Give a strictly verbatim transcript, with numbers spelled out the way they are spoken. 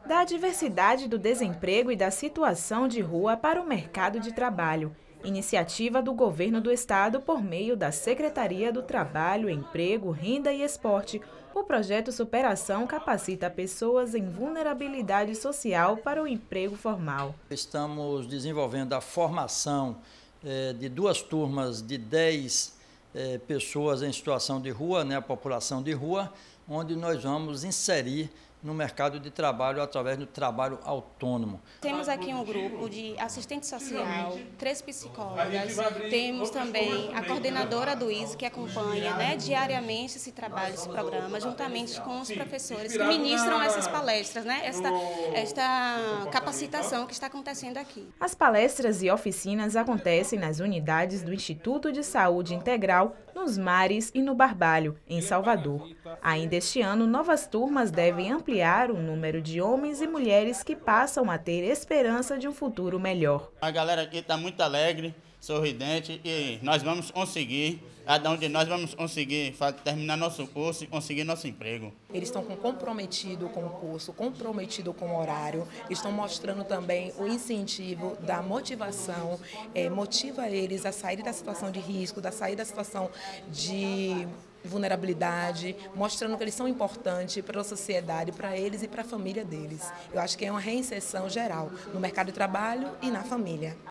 Da diversidade do desemprego e da situação de rua para o mercado de trabalho. Iniciativa do Governo do Estado por meio da Secretaria do Trabalho, Emprego, Renda e Esporte. O projeto Superação capacita pessoas em vulnerabilidade social para o emprego formal. Estamos desenvolvendo a formação eh, de duas turmas de dez eh, pessoas em situação de rua, né, a população de rua, onde nós vamos inserir no mercado de trabalho através do trabalho autônomo. Temos aqui um grupo de assistente social, três psicólogas, temos também a coordenadora do I S, que acompanha né, diariamente esse trabalho, esse programa, juntamente com os professores que ministram essas palestras, né, esta, esta capacitação que está acontecendo aqui. As palestras e oficinas acontecem nas unidades do Instituto de Saúde Integral, nos Mares e no Barbalho, em Salvador. Ainda este ano, novas turmas devem ampliar o número de homens e mulheres que passam a ter esperança de um futuro melhor. A galera aqui está muito alegre, sorridente e nós vamos conseguir, cada um de nós vamos conseguir terminar nosso curso e conseguir nosso emprego. Eles estão comprometidos com o curso, comprometidos com o horário, estão mostrando também o incentivo da motivação, é, motiva eles a sair da situação de risco, da sair da situação de vulnerabilidade, mostrando que eles são importantes para a sociedade, para eles e para a família deles. Eu acho que é uma reinserção geral no mercado de trabalho e na família.